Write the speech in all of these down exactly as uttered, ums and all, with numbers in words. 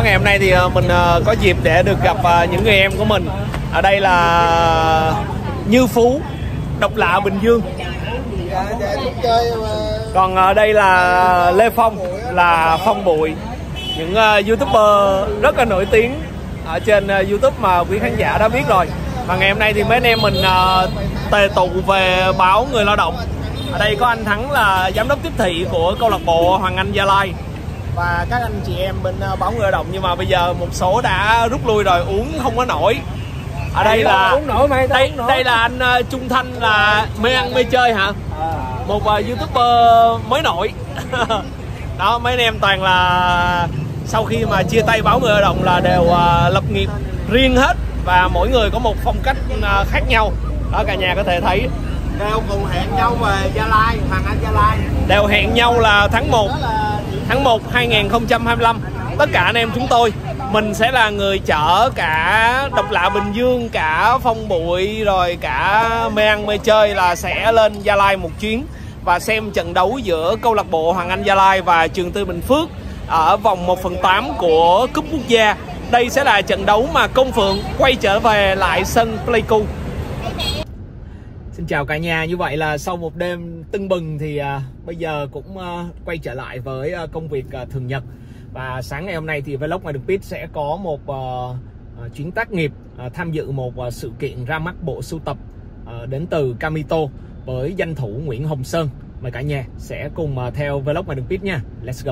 ngày hôm nay thì mình có dịp để được gặp những người em của mình. Ở đây là Như Phú, Độc Lạ Bình Dương. Còn ở đây là Lê Phong, là Phong Bụi. Những uh, YouTuber rất là nổi tiếng ở trên uh, YouTube mà quý khán giả đã biết rồi. Và ngày hôm nay thì mấy anh em mình uh, tề tụ về báo Người Lao Động. Ở đây có anh Thắng là giám đốc tiếp thị của câu lạc bộ Hoàng Anh Gia Lai, và các anh chị em bên uh, báo Người Lao Động. Nhưng mà bây giờ một số đã rút lui rồi, uống không có nổi. Ở đây là uống nổi mày, đây, uống nổi. Đây là anh uh, Trung Thanh, là mê ăn mê chơi hả? À. Một uh, YouTuber mới nổi. Đó, mấy anh em toàn là sau khi mà chia tay báo Người Lao Động là đều uh, lập nghiệp riêng hết, và mỗi người có một phong cách uh, khác nhau. Đó, cả nhà có thể thấy đều cùng hẹn nhau về Gia Lai, Hoàng Anh Gia Lai. Đều hẹn nhau là tháng một tháng một hai nghìn không trăm hai mươi lăm. Tất cả anh em chúng tôi mình sẽ là người chở cả Độc Lạ Bình Dương, cả Phong Bụi, rồi cả mê ăn mê chơi là sẽ lên Gia Lai một chuyến và xem trận đấu giữa câu lạc bộ Hoàng Anh Gia Lai và Trường Tư Bình Phước ở vòng một phần tám của Cúp Quốc gia. Đây sẽ là trận đấu mà Công Phượng quay trở về lại sân Pleiku. Xin chào cả nhà, như vậy là sau một đêm tưng bừng thì uh, bây giờ cũng uh, quay trở lại với uh, công việc uh, thường nhật. Và sáng ngày hôm nay thì Vlog Ngoài Đường Pit sẽ có một uh, uh, chuyến tác nghiệp uh, tham dự một uh, sự kiện ra mắt bộ sưu tập uh, đến từ Camito với danh thủ Nguyễn Hồng Sơn. Mời cả nhà sẽ cùng uh, theo Vlog Ngoài Đường Pit nha. Let's go.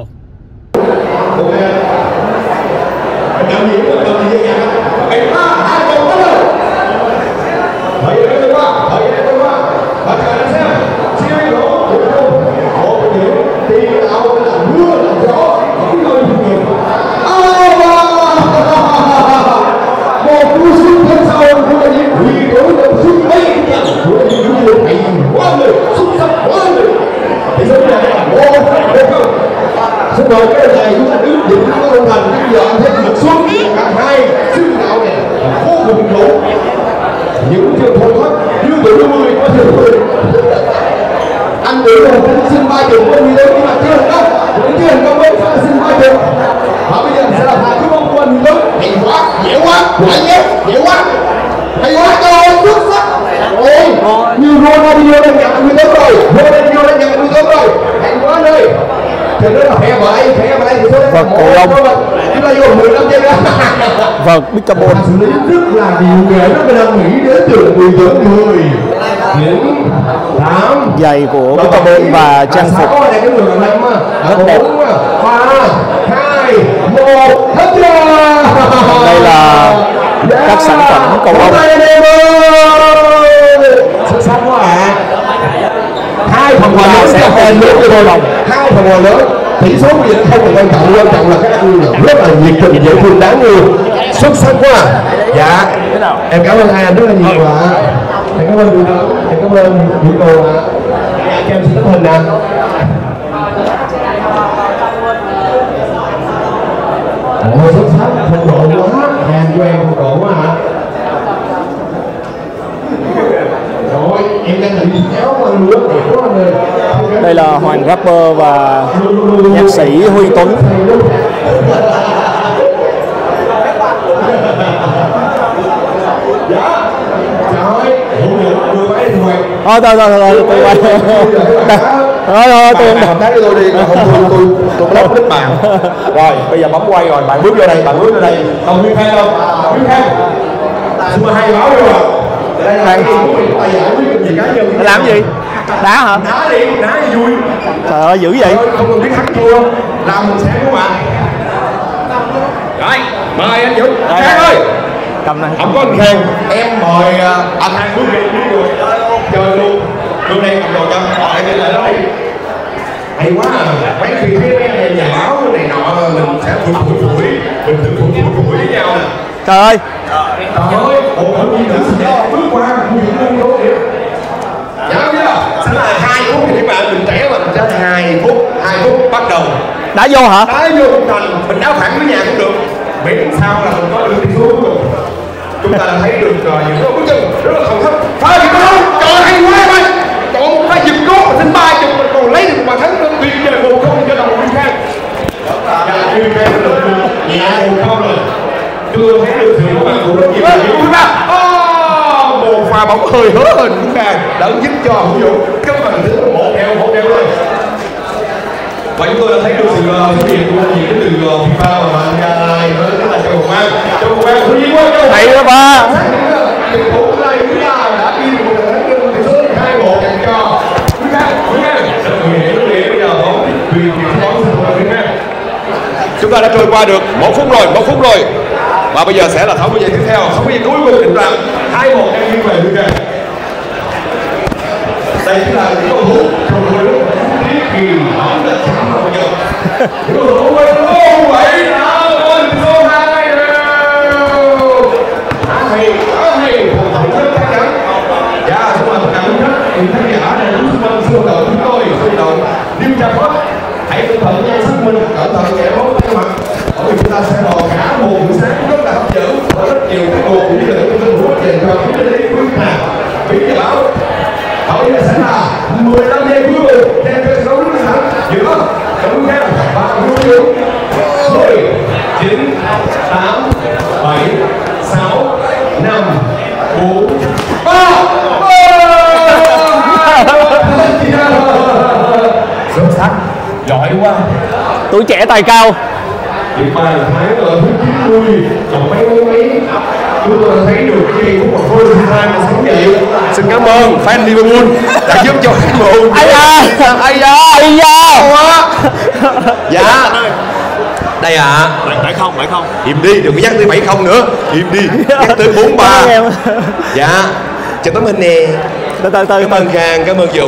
Xin mời các thầy chúng ta đứng dựng các công thành. Bây giờ anh thấy lực xuống cả hai sư đạo này vô cùng đủ. Những trường thôi thoát như từ đôi mươi có trường mười. Anh tưởng là anh xin ba trường không đi lớn, nhưng mà chưa thành công. Vẫn chưa thành công ấy, sẽ xin ba trường. Và bây giờ sẽ là hai chú bóng của anh lớn. Hay quá, dễ quá, quả nhất, dễ quá. Hay quá, trời xuất sắc. Ôi, như Ronaldinho đang nhận mười tấm rồi. Ronaldinho đang nhận mười tấm rồi. Hay quá nơi. Thì nó là khỏe vào đây, khỏe vào đây thì số Vâng, cổ lông. Chúng ta vô mười lăm giây đó. Vâng, Big Carbon. Xử lý rất là nhiều nghề, rất là đang nghĩ đến từ mười dưỡng mười, chín, tám. Giày của Big Carbon và trang phục rất đẹp. ba, hai, một, hết chưa? Đây là các sản phẩm cầu lông. Xuất sắc quá ạ. Hai phần quà lớn sẽ tên nước cho đôi lòng. Hai phần quà lớn. Tỷ số bây giờ không còn quan trọng, quan trọng là các anh rất là nhiệt tình, dễ thương, đáng yêu, xuất sắc quá. Dạ, em cảm ơn hai anh rất là nhiều ạ. Em cảm ơn em cảm ơn những cô ạ. Cho em xin tấm hình nè. Ôi xuất sắc, phong độ quá, hàng của em phong độ quá hả? Rồi, em đang bị kéo qua lửa đẹp quá anh ơi. Đây là Hoàng rapper và nhạc sĩ Huy Tuấn. Thôi thôi thôi thôi tôi quay. Thôi thôi tôi không hợp tác với tôi đi, không tôi tôi tôi block đứt bạn. Rồi bây giờ bấm quay rồi, bạn bước vô đây, bạn bước vô đây. Đồng Huy Khang không? Đồng Huy Khang. Xua hai báo vô rồi. Đây là cái tài giải quyết gì cá nhân. Làm gì? Đá hả? Đá đi, đá thì vui. Trời ơi dữ vậy. Không cần biết thắng thua, làm mình sẽ đúng không ạ? Rồi, mời anh Dũng. Khang ơi. Cầm này. Không có anh Khang, em mời anh Khang bước đi, bước rồi chơi luôn. Đưa đây cầm đồ cho, họ lại đi lại đó đi. Hay quá à, mấy khi thấy mấy anh nhà báo này nọ mình sẽ phủi phủi phủi, mình tự phủi phủi phủi với nhau nè. Trời ơi. Trời ơi, một thử gì nữa sẽ bước qua mình không vô kìa. Nhớ chưa? Sẽ là hai phút thì các bạn mình trẻ mà mình sẽ hai phút, hai phút bắt đầu. Đá vô hả? Đá vô thành, mình đá phản với nhà cũng được. Miễn sao là mình có được tỷ số cuối cùng. Chúng ta đã thấy được những cái bước chân rất là không thấp. Phải gì đâu? Trời hay quá mày. Chọn phải giật cốt mà xin ba chục mình còn lấy được một bàn thắng tuyệt vời một không cho đồng Huy Khang. Dạ, Huy Khang được lại một không rồi. Chưa thấy được sự có mặt của rất nhiều người chúng ta. Một pha bóng hơi hớ hình cũng càng đã giúp cho Hữu Dũng các bạn thứ một đều một đều rồi. Và chúng tôi đã thấy được sự xuất hiện của anh Diệu đến từ FIFA và bạn Gia Lai với rất là Châu Hồng An. Châu Hồng An thứ gì quá Châu. Hay đó ba. Tuyển thủ của đây chúng ta đã ghi được một trận thắng chung tỷ số hai một dành cho FIFA. Rất nguy hiểm rất nguy hiểm bây giờ bóng vì chuyển bóng sang FIFA. Chúng ta đã trôi qua được một phút rồi, một phút rồi. Và bây giờ sẽ là sáu mươi giây tiếp theo, sáu mươi giây cuối cùng định rằng hai một đang nghiêng về FIFA. Đây chính là những cầu thủ cầu thủ lúc tí kỳ bóng đã chạm vào bây giờ. Những cầu thủ quay lô vậy nào ơn số hai đều. Khá hay, khá hay, cầu thủ rất chắc chắn. Dạ, chúng ta cảm ơn rất những khán giả đã đến sân sân động chúng tôi, sân động New Trafford. Hãy cẩn thận nha xác minh, cẩn thận kẻ bóng tay mặt. Bởi vì chúng ta sẽ vào cả một buổi sáng rất là hấp dẫn và rất nhiều cái cuộc cũng như là những cầu thủ dành cho những cái quý hàng. Quý nhà báo. Bây giờ sẽ là mười lăm giây cuối cùng đem cho trận đấu rất thắng giữa Trọng Khang và Hữu Dũng. mười, chín, tám, bảy, sáu, năm, bốn, ba. Xuất sắc, giỏi quá. Tuổi trẻ tài cao. Điểm bàn thắng ở thứ chín mươi, còn mấy mấy mấy. Chúng tôi thấy được cái gì của một phôi thứ hai mà sống dậy. Xin cảm ơn fan Liverpool đã giúp cho các bộ. Ai da, ai da, ai da. Dạ. Đây ạ. À. bảy không, bảy không. Im đi, đừng có nhắc tới bảy không nữa. Im đi, nhắc tới bốn ba. Dạ. Chào tấm hình nè. Từ từ từ. Cảm ơn Khang, cảm ơn Dũng.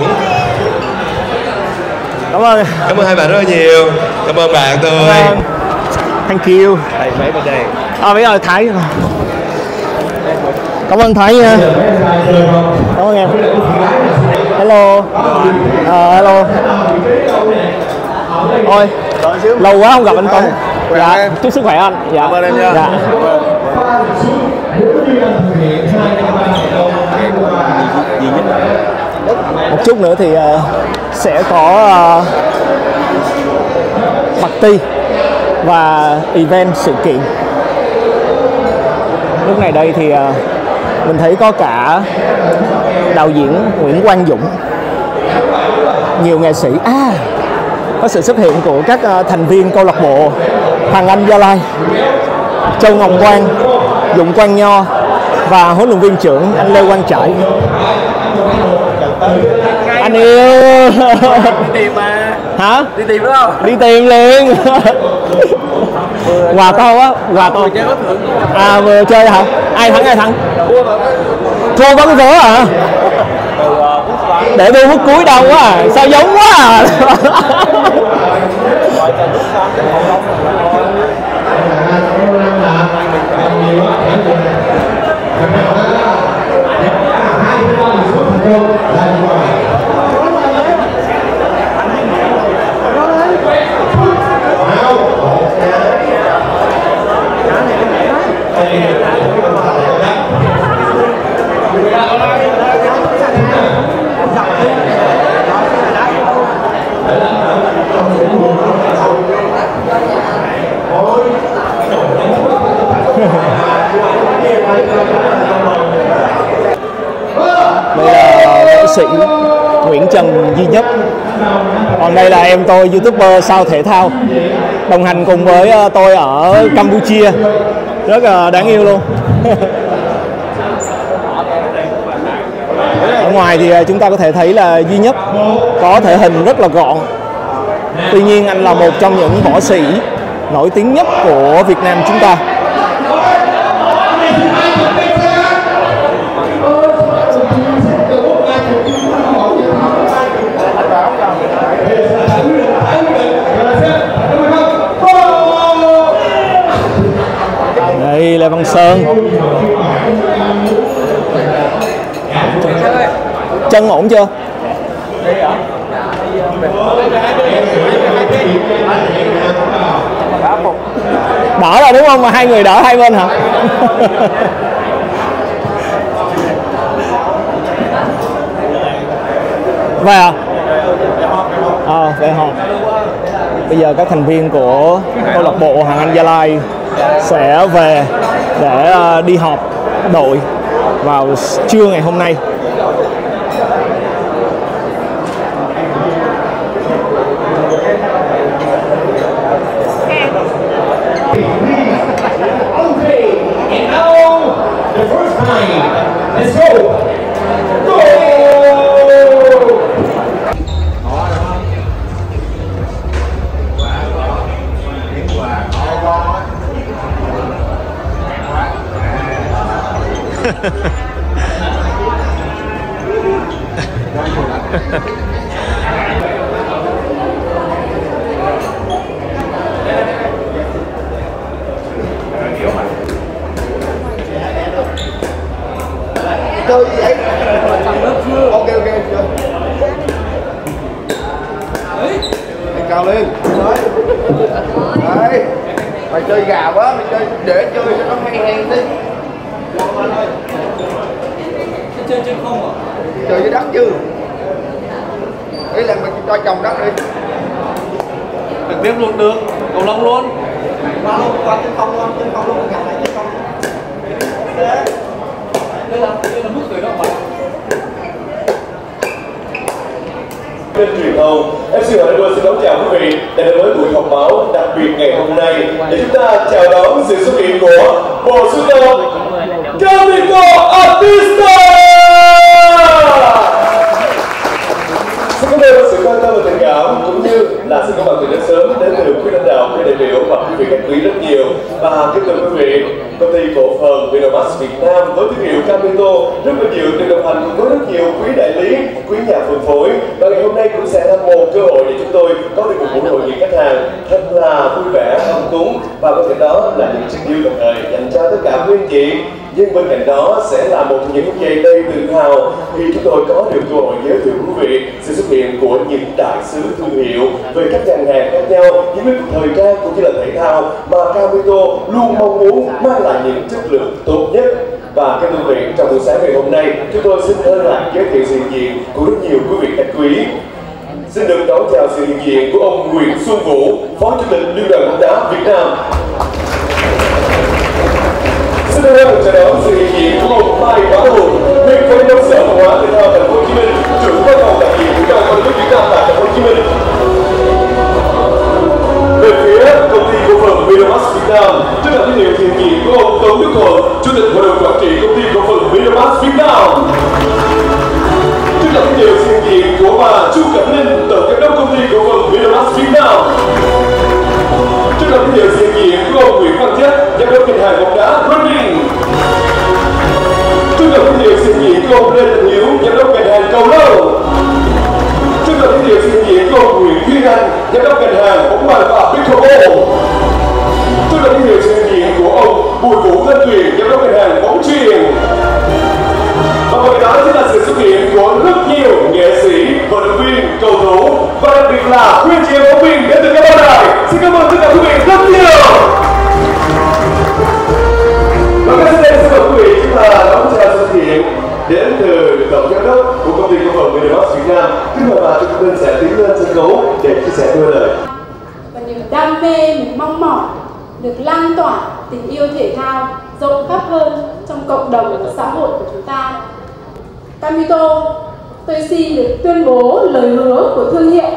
Cảm ơn. Cảm ơn hai bạn rất là nhiều. Cảm ơn bạn tôi. Thank you. Đây mấy bên đây. À bây giờ Thái. Cảm ơn Thái nha. Cảm ơn em. Hello. À, hello. Ôi, lâu quá không gặp anh Tuấn. Dạ, chúc sức khỏe anh. Dạ. Cảm ơn em nha. Dạ. Một chút nữa thì uh, sẽ có uh, party và event sự kiện. Lúc này đây thì uh, mình thấy có cả đạo diễn Nguyễn Quang Dũng, nhiều nghệ sĩ, à có sự xuất hiện của các uh, thành viên câu lạc bộ Hoàng Anh Gia Lai, Châu Ngọc Quang, Dũng Quang Nho và huấn luyện viên trưởng anh Lê Quang Trải. Anh yêu. Đi tìm mà. Hả? Đi tìm đúng không? Đi tìm liền. Quà to quá, quà to. À vừa chơi hả? Ai thắng ai thắng? Thua bắn vỡ hả? Để tôi phút cuối đâu quá à. Sao giống quá à. Đây là nghệ sĩ Nguyễn Trần Duy Nhất. Còn đây là em tôi, YouTuber sao thể thao, đồng hành cùng với tôi ở Campuchia. Rất là đáng yêu luôn. Ở ngoài thì chúng ta có thể thấy là Duy Nhất có thể hình rất là gọn. Tuy nhiên anh là một trong những võ sĩ nổi tiếng nhất của Việt Nam chúng ta. Đây là Văn Sơn. Chân ổn chưa? Đỡ rồi đúng không? Mà hai người đỡ hai bên hả? Về à? Ờ, về hồn. bây giờ các thành viên của câu lạc bộ Hoàng Anh Gia Lai sẽ về để đi họp đội vào trưa ngày hôm nay. Chơi gì vậy? Ok ok chơi. Mày cao lên. Đấy. Mày chơi gà quá, mày chơi để chơi cho nó hay hay đi. Chơi trên không à? Chơi với đất chứ. Ý là mày cho chồng đất đi. Trực tiếp luôn được, cầu lông luôn. Qua luôn, qua trên không luôn, trên không luôn, gặp lại trên không. Đây là, đây là mức cười đó bạn. Kênh truyền thông ép xê Hà Nội xin đón chào quý vị đã đến với buổi họp báo đặc biệt ngày hôm nay để chúng ta chào đón sự xuất hiện của bộ sưu tập Camito Artista. Xin cảm ơn sự quan tâm và tình cảm cũng như là sự có mặt từ rất sớm đến từ quý lãnh đạo, quý đại biểu và quý vị khách quý rất nhiều. Và kính thưa quý vị, công ty cổ phần Vinamax Việt Nam với thương hiệu Camito rất vinh dự được đồng hành cùng với rất nhiều quý đại lý, quý nhà phân phối. Và ngày hôm nay cũng sẽ là một cơ hội để chúng tôi có được một buổi hội nghị khách hàng thật là vui vẻ, ấm cúng và có thể đó là những chiếc yêu đồng thời dành cho tất cả quý anh chị. Nhưng bên cạnh đó sẽ là một trong những phút giây đầy tự hào khi chúng tôi có được cơ hội giới thiệu quý vị sự xuất hiện của những đại sứ thương hiệu về các ngành hàng khác nhau, những lĩnh vực thời trang cũng như là thể thao mà Camito luôn mong muốn mang lại những chất lượng tốt nhất. Và các quý vị, trong buổi sáng ngày hôm nay, chúng tôi xin hân hạnh giới thiệu sự hiện diện của rất nhiều quý vị khách quý. Xin được đón chào sự hiện diện của ông Nguyễn Xuân Vũ, Phó Chủ tịch Liên đoàn bóng đá Việt Nam. Xin được chào đón sự hiện diện của ông Mai Bá Hùng, nguyên Phó Giám đốc Sở Văn hóa Thể thao Thành phố Hồ Chí Minh, trưởng văn phòng đại diện của Đoàn Olympic Việt Nam tại Thành phố Hồ Chí Minh. Về phía công ty cổ phần Vinamax Việt Nam, rất là tín hiệu hiện diện của ông Tống Đức Thuận, Chủ tịch Hội đồng Quản trị công ty cổ phần Vinamax Việt Nam. Rất là tín hiệu hiện diện của bà Chu Cẩm Linh, tổng giám đốc công ty cổ phần Vinamax Việt Nam. Rất là tín hiệu hiện diện của ông Nguyễn Văn Chất, giám đốc ngân hàng bóng đá Running. Rất là tín hiệu hiện diện của ông Lê Thành Hiếu, giám đốc ngân hàng Cầu Lâu. Rất là tín hiệu hiện diện của ông Nguyễn Duy Anh, giám đốc ngân hàng bóng bàn và Pickleball. Rất là tín hiệu hiện diện của ông Bùi Vũ Thanh Tuyền, giám đốc ngân hàng bóng chuyền. Và ngoài đó chính là sự xuất hiện của rất nhiều nghệ sĩ, vận động viên, cầu thủ và đặc biệt là quý chị em phóng viên đến từ các báo đài. Xin cảm ơn tất cả quý vị rất nhiều. Và ngay sau đây xin mời quý vị chúng ta đón chào sự hiện đến từ tổng giám đốc của công ty cổ phần Vinamax Việt Nam. Kính mời bà chúng tôi sẽ tiến lên sân khấu để chia sẻ đôi lời. Và niềm đam mê, niềm mong mỏi được lan tỏa tình yêu thể thao rộng khắp hơn trong cộng đồng và xã hội của chúng ta. Camito, tôi xin được tuyên bố lời hứa của thương hiệu.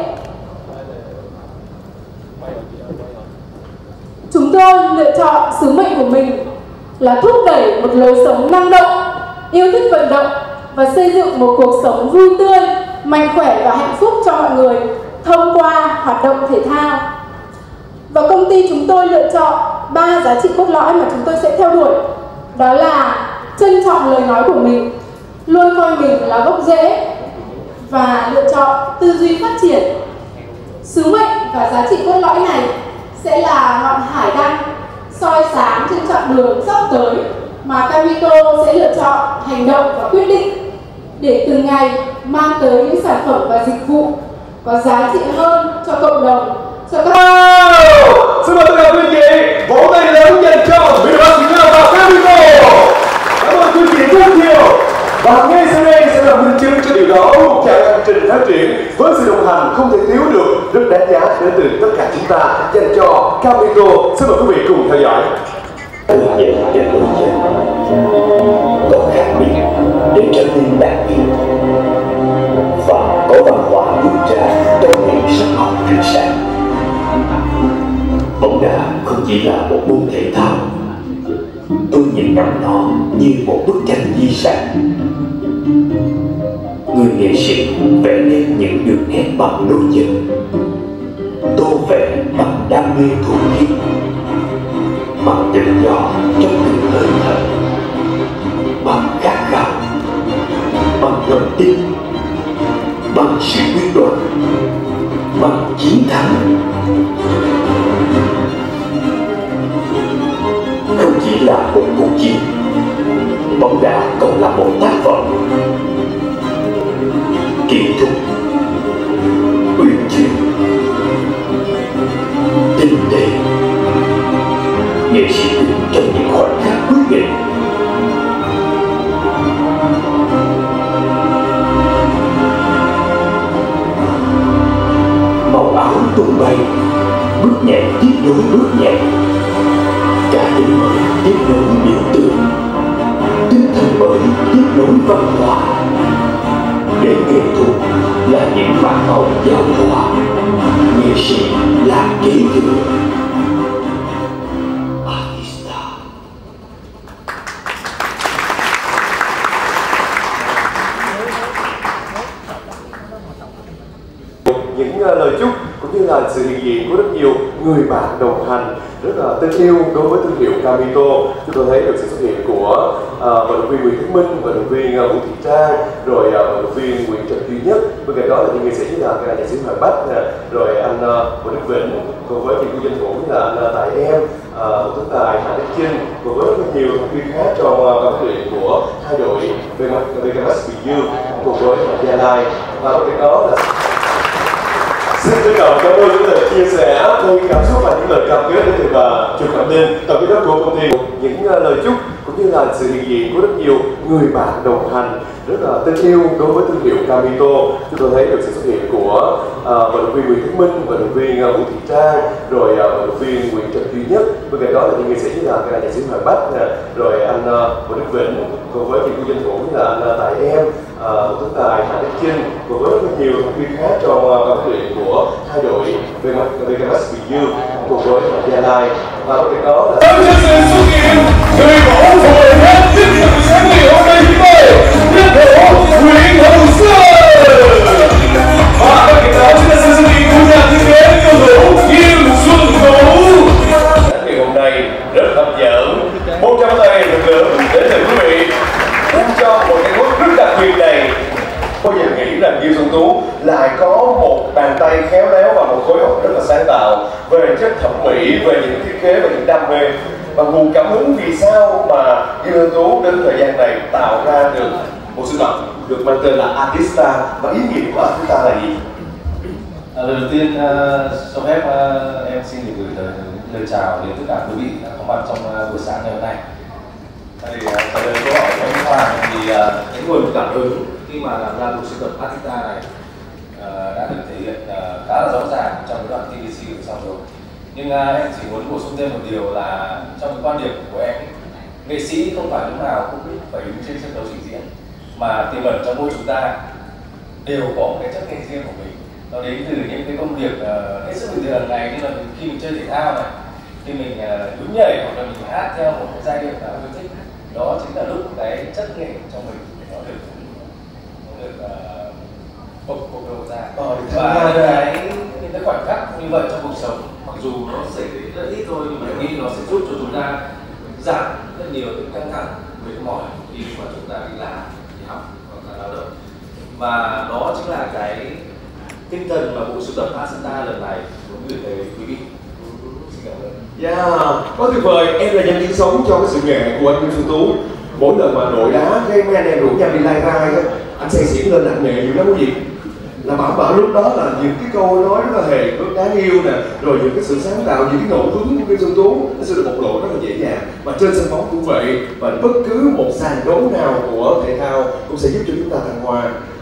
Chúng tôi lựa chọn sứ mệnh của mình là thúc đẩy một lối sống năng động, yêu thích vận động và xây dựng một cuộc sống vui tươi, mạnh khỏe và hạnh phúc cho mọi người thông qua hoạt động thể thao. Và công ty chúng tôi lựa chọn ba giá trị cốt lõi mà chúng tôi sẽ theo đuổi. Đó là trân trọng lời nói của mình, luôn coi mình là gốc rễ và lựa chọn tư duy phát triển. Sứ mệnh và giá trị cốt lõi này sẽ là ngọn hải đăng soi sáng trên chặng đường sắp tới mà Camito sẽ lựa chọn hành động và quyết định để từng ngày mang tới những sản phẩm và dịch vụ có giá trị hơn cho cộng đồng, cho các... Wow! Xin mời tất cả quý vị vỗ tay lớn dành cho Vinamax Việt Nam và Camito. Cảm ơn quý vị rất nhiều. Và ngay sau đây sẽ là minh chứng cho điều đó. Một chặng hành trình phát triển với sự đồng hành không thể thiếu được rất đáng giá giá đến từ tất cả chúng ta dành cho Camito. Xin mời quý vị cùng theo dõi. Từ giờ đến bây giờ, có khác biệt để trở nên đặc biệt và có văn hóa vươn ra trong những sân học trường sáng. Bóng đá không chỉ là một môn thể thao, tôi nhìn nhận nó như một bức tranh di sản. Người nghệ sĩ vẽ nên những đường nét bằng đôi chân, tô vẽ bằng đam mê thuần khiết, bằng tự do trong từng hơi thở, bằng khát khao, bằng lòng tin, bằng sự quyết đoán, bằng chiến thắng. Không chỉ là một cuộc chiến, bóng đá còn là một tác phẩm. Kỹ thuật, uyển chuyển, tinh tế, nghệ sĩ đứng trong những khoảnh khắc quyết định. Màu áo tung bay, bước nhẹ tiếp nối bước nhẹ, cả tính mới tiếp nối biểu tượng, tinh thần mới tiếp nối văn hóa. Để nghệ thuật là những phản màu giao thoa, nghệ sĩ là kế thừa. Artista. Những uh, lời chúc cũng như là sự hiện diện của rất nhiều người bạn đồng hành rất là tình yêu đối với thương hiệu Camito. Chúng tôi thấy được sự xuất hiện của uh, vận động viên Nguyễn Thế Minh, vận động viên uh, Vũ Thị Trang, rồi uh, vận động viên Nguyễn Trần Duy Nhất. Bên cạnh đó là những nghệ sĩ như là nhạc sĩ Hoàng Bách, rồi anh uh, Vũ Đức Vĩnh, cùng với chị Cô Danh Vũ như là anh uh, Tài Em, uh, Tuấn Tài, Hà Đức Chinh, cùng với rất nhiều thành viên khác trong uh, ban huấn luyện của hai đội bê ca em ét Bình Dương cùng với Gia Lai. Và bên cạnh đó là xin trân trọng cảm ơn những lời chia sẻ, những cảm xúc và những lời cam kết đến từ bà Trần Cẩm Ninh, tổng giám đốc của công ty. Những uh, lời chúc cũng như là sự hiện diện của rất nhiều người bạn đồng hành rất là tình yêu đối với thương hiệu Camito. Chúng tôi thấy được sự xuất hiện của uh, vận động viên Nguyễn Thế Minh, vận động viên uh, Vũ Thị Trang, rồi uh, vận động viên Nguyễn Trần Duy Nhất. Bên cạnh đó là những nghệ sĩ như là nhạc sĩ Hoàng Bách, rồi anh uh, Vũ Đức Vĩnh, cùng với chị Cô Danh Vũ như là anh uh, Tài Em, uh, Tuấn Tài, Hà Đức Chinh, cùng với rất nhiều thành viên khác trong uh, ban huấn luyện của hai đội bê ca em ét Bình Dương cùng với Gia Lai. Và bên cạnh đó là Với sự xuất hiện người mẫu hồi hết tinh thần sáng liệu hôm nay chúng tôi nhất thủ Nguyễn Hữu Sơn. Và bên cạnh đó chính là sự xuất hiện của nhà thiết kế cầu thủ Kim Xuân Vũ. ngày hôm nay rất hấp dẫn, một trăm tay lực lượng đến từ quý vị dành cho một cái bước rất đặc biệt này. Bao giờ nghĩ rằng Kim Xuân Tú lại có một bàn tay khéo léo và một khối óc rất là sáng tạo về chất thẩm mỹ, về những thiết kế và những đam mê. Và nguồn cảm hứng vì sao mà Kim Xuân Tú đến thời gian này tạo ra được một sưu tập được mang tên là Artista, và ý nghĩa của Artista là gì? À, lời đầu tiên uh, cho phép uh, em xin được gửi lời, lời chào đến tất cả quý vị đã có mặt trong uh, buổi sáng ngày hôm nay. Thì uh, trả lời câu hỏi của anh Hoàng thì uh, cái nguồn cảm hứng khi mà làm ra bộ sưu tập Artista này uh, đã được thể hiện uh, khá là rõ ràng trong cái đoạn tê vê xê vừa xong rồi. Nhưng uh, em chỉ muốn bổ sung thêm một điều là trong cái quan điểm của em, nghệ sĩ không phải lúc nào cũng phải đứng trên sân khấu trình diễn, mà tiềm ẩn trong mỗi chúng ta đều có một cái chất nghệ riêng của mình. Nó đến từ những cái công việc uh, hết sức bình thường hàng ngày, như là khi mình chơi thể thao này, khi mình uh, nhún nhảy hoặc là mình hát theo một cái giai điệu nào mình thích, đó chính là lúc cái chất nghệ trong mình nó được nó được uh, bộc bộc lộ ra. Và cái những cái khoảnh khắc như vậy trong cuộc sống, mặc dù nó xảy đến rất ít thôi, nhưng mà nghĩ nó sẽ giúp cho chúng ta giảm rất nhiều những căng thẳng, mệt mỏi khi mà chúng ta đi làm, đi học hoặc là lao động. Và đó chính là cái tinh thần mà bộ sưu tập Artista lần này muốn gửi tới quý vị. Xin cảm ơn. Yeah, quá tuyệt vời. Em là nhân chứng sống cho cái sự nghệ của anh Kim Xuân Tú. Mỗi lần mà đội đá cái mấy anh em rủ nhau đi lai rai á, anh say xỉn lên nặng nghề nhiều lắm quý vị. Là bảo bảo lúc đó là những cái câu nói rất là hề, rất đáng yêu nè, rồi những cái sự sáng tạo, những cái ngẫu hứng của Kim Xuân Tú nó sẽ được bộc lộ rất là dễ dàng. Và trên sân bóng cũng vậy, và bất cứ một sàn đấu nào của thể thao cũng sẽ giúp cho chúng ta thăng hoa.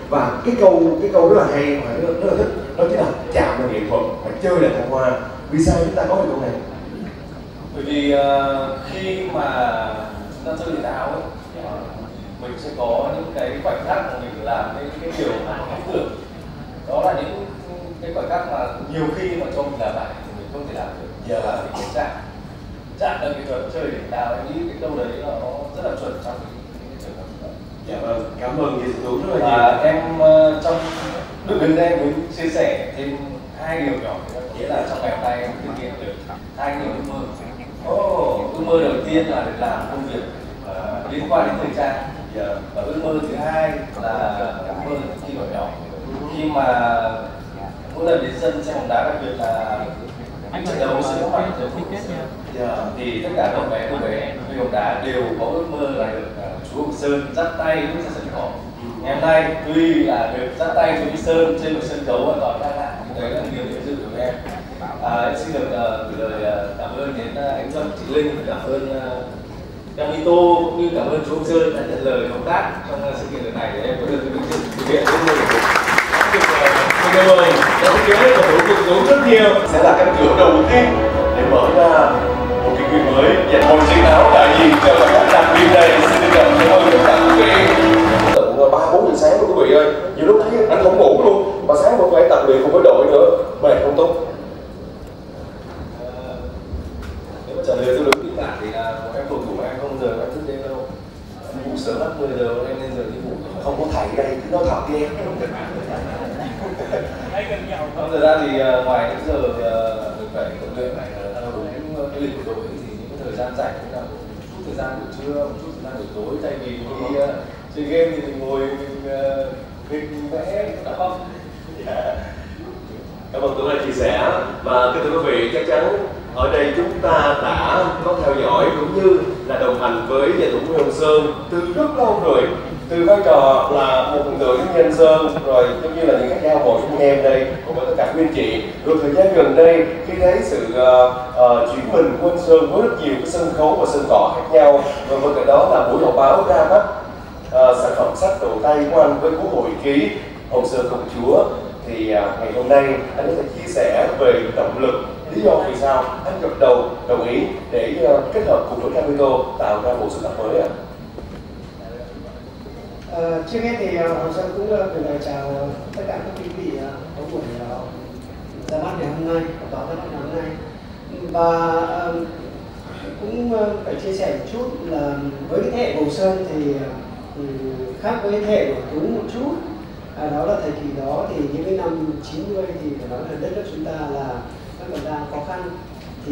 Và cái câu cái câu rất là hay mà rất, rất là thích, đó chính là chạm là nghệ thuật và chơi là thăng hoa. Vì sao chúng ta có được câu này? Bởi vì uh, khi mà chúng ta chơi thể thao ấy, mình sẽ có những cái khoảnh khắc mà mình làm cái, cái điều mà mình không tưởng. Đó là những cái khoảnh khắc mà nhiều khi mà cho mình làm lại thì mình không thể làm được. Giờ là mình phải chạm chạm là nghệ thuật chơi thể thao, em nghĩ cái câu đấy nó rất là chuẩn trong cái trường hợp đó. Dạ vâng, cảm ơn chị Tú rất là nhiều. Và em uh, trong được đến đây muốn chia sẻ thêm hai điều nhỏ, nghĩa là trong ngày hôm nay em thực hiện được hai điều ước mơ. Oh, ước mơ đầu tiên là được làm công việc uh, liên quan đến thời trang, yeah. Và ước mơ thứ hai là ước mơ khi còn nhỏ, khi mà mỗi lần đến sân xem bóng đá, đặc biệt là những trận đấu sẽ có mặt trong chung kết, yeah. Thì tất cả các bé cô bé chơi bóng đá đều có ước mơ là được uh, chú Hồng Sơn dắt tay bước ra sân cỏ. Ngày hôm nay tuy là được dắt tay chú Hồng Sơn trên một sân đấu hoàn toàn khác lạ, đấy là niềm vinh dự của em. À, em xin được uh, gửi lời uh, cảm ơn đến uh, anh Trâm, chị Linh, cảm ơn uh, em Ito cũng như cảm ơn chú Hồng Sơn đã nhận lời hợp tác trong uh, sự kiện lần này để em có được cái vinh dự thực hiện ước mơ của mình. Cảm ơn, đã thiết kế và nỗ lực tốn rất nhiều. Sẽ là cánh cửa đầu tiên để mở ra một cái kỷ mới dành một chiến áo đại diện cho các thành viên này. Xin được cảm ơn tất cả quý vị. Tận ba bốn giờ sáng quý vị ơi, nhiều lúc thấy anh không ngủ luôn, mà sáng vẫn phải tập luyện cùng với đội nữa, mệt không tốt. Nếu mà trả lời tôi đúng kịch bản thì là em cầu thủ em không giờ em thức đêm đâu, ngủ sớm lắm, mười giờ em lên giờ đi ngủ. Không có thầy đây, cứ nói thật đi em. Không, thật ra thì uh, ngoài những giờ uh, mình phải tập luyện này theo đúng cái lịch của đội thì những cái thời gian rảnh cũng là một chút thời gian buổi trưa, một chút thời gian buổi tối, thay vì đi uh, chơi game thì mình ngồi mình uh, mình vẽ đọc không. Yeah. Cảm ơn Tú đã chia sẻ. Và kính thưa quý vị, chắc chắn ở đây chúng ta đã có theo dõi cũng như là đồng hành với giải thủ Nguyễn Hồng Sơn từ rất lâu rồi, từ vai trò là một thần tượng nhân Sơn, rồi cũng như là những các giao hội của em đây cùng với tất cả quý anh chị. Rồi thời gian gần đây khi thấy sự uh, uh, chuyển mình của anh Sơn với rất nhiều cái sân khấu và sân cỏ khác nhau, và bên cạnh đó là buổi họp báo ra mắt uh, sản phẩm sách đầu tay của anh với cuốn hồi ký Hồng Sơn Công Chúa, thì uh, ngày hôm nay anh có thể chia sẻ về động lực, lý do vì sao anh gật đầu đồng ý để uh, kết hợp cùng với Capito tạo ra một sự tập mới ạ? À? À, trước hết thì uh, Hồng Sơn cũng uh, gửi lời chào tất cả các quý vị uh, có buổi uh, ra mắt ngày hôm nay, tỏ ra mắt ngày hôm nay. Và uh, cũng uh, phải chia sẻ một chút là với cái thế hệ Hồng Sơn thì uh, khác với thế hệ của Tú một chút. À, đó là thời kỳ đó thì những cái năm chín mươi thì phải nói là đất nước chúng ta là nó còn đang khó khăn, thì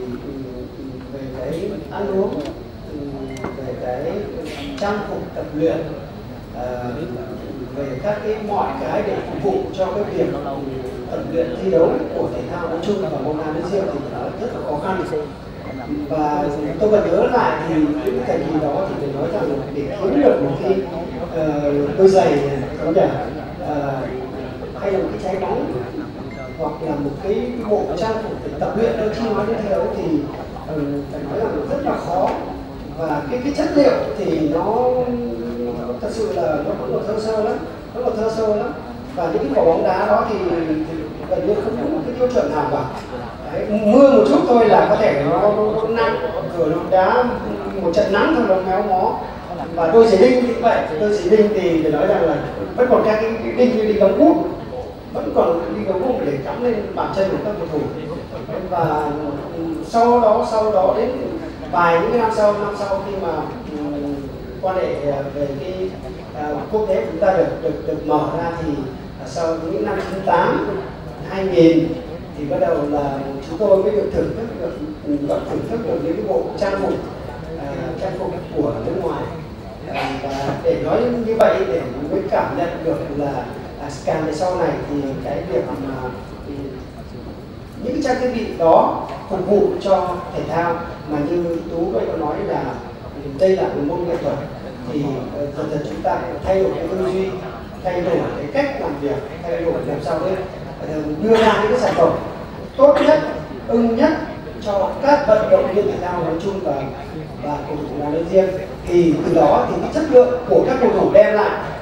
về cái ăn uống, về cái trang phục tập luyện, à, về các cái mọi cái để phục vụ cho cái việc tập luyện thi đấu của thể thao nói chung và môn đá nói riêng thì nó rất là khó khăn. Và tôi vẫn nhớ lại thì những thời kỳ đó thì phải nói rằng để kiếm được một cái uh, đôi giày có thể uh, hay là một cái trái bóng hoặc là một cái bộ trang phục để tập luyện đôi khi nói đến thi đấu thì uh, phải nói rằng rất là khó. Và cái cái chất liệu thì nó thật sự là nó vẫn còn thô sơ lắm, nó còn thô sơ lắm. Và những cái quả bóng đá đó thì, thì gần như không có một cái tiêu chuẩn nào cả. Đấy, mưa một chút thôi là có thể nó, nó, nó nặng, rồi nó đá một trận nắng thôi nó méo mó. Và đôi giày đinh như vậy, đôi giày đinh thì phải nói rằng là vẫn còn các cái đinh như đinh đóng bút, vẫn còn đinh đóng bút để cắm lên bàn chân của các cầu thủ. Và sau đó sau đó đến vài những năm sau năm sau khi mà um, quan hệ về cái uh, quốc tế của chúng ta được được được mở ra thì uh, sau những năm chín tám hai nghìn thì bắt đầu là chúng tôi mới được thưởng thức được được thưởng thức được những cái bộ trang phục uh, trang phục của nước ngoài. Uh, và để nói như vậy để mới cảm nhận được là uh, càng về sau này thì cái việc mà um, những cái trang thiết bị đó phục vụ cho thể thao mà như Tú vậy có nói là đây là một môn nghệ thuật thì dần dần chúng ta thay đổi cái tư duy, thay đổi cái cách làm việc, thay đổi làm sao để đưa ra những cái sản phẩm tốt nhất, ưng nhất cho các vận động viên thể thao nói chung và và cầu thủ nói riêng. Thì từ đó thì cái chất lượng của các cầu thủ đem lại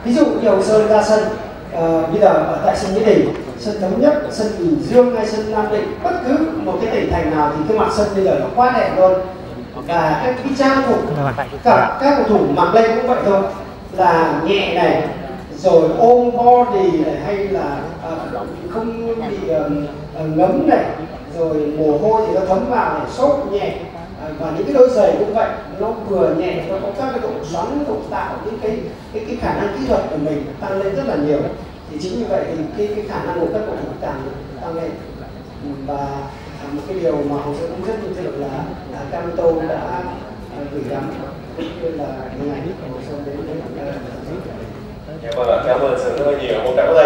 Ví dụ như Hồng Sơn ra sân uh, bây giờ ở tại sân Mỹ Đình, sân Thống Nhất, sân Bình Dương hay sân Nam Định, bất cứ một cái tỉnh thành nào thì cái mặt sân bây giờ nó quá đẹp luôn. Và các cái trang phục cả các cầu thủ mặc lên cũng vậy thôi, là nhẹ này, rồi ôm body này, hay là uh, không bị uh, uh, ngấm này, rồi mồ hôi thì nó thấm vào này, sốt nhẹ. Và những cái đôi giày cũng vậy, nó vừa nhẹ, nó có các cái độ xoắn, độ tạo những cái cái cái khả năng kỹ thuật của mình tăng lên rất là nhiều. Thì chính như vậy thì cái cái khả năng của các cầu thủ càng tăng lên. Và một cái điều mà Hồng Sơn cũng rất vinh dự là là Camito đã gửi gắm cũng như là hình ảnh của Hồng Sơn đến đến Dạ vâng ạ, cảm ơn sự rất là nhiều. Một tràng